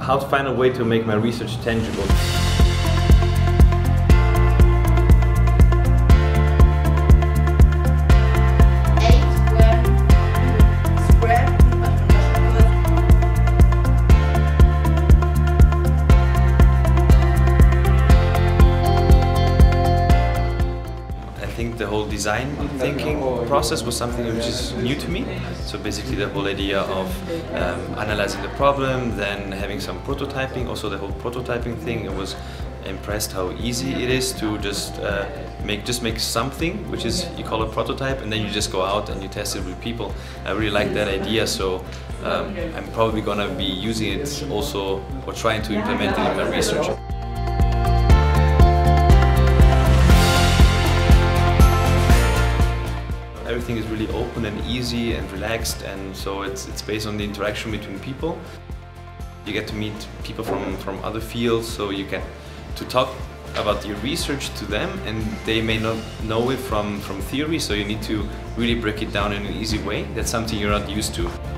how to find a way to make my research tangible. I think the whole design thinking process was something which is new to me. So basically the whole idea of analyzing the problem, then having some prototyping, also the whole prototyping thing. I was impressed how easy it is to just make something, which is, you call a prototype, and then you just go out and you test it with people. I really like that idea, so I'm probably gonna be using it also, or trying to implement it in my research. Everything is really open and easy and relaxed, and so it's based on the interaction between people. You get to meet people from other fields, so you get to talk about your research to them, and they may not know it from theory, so you need to really break it down in an easy way. That's something you're not used to.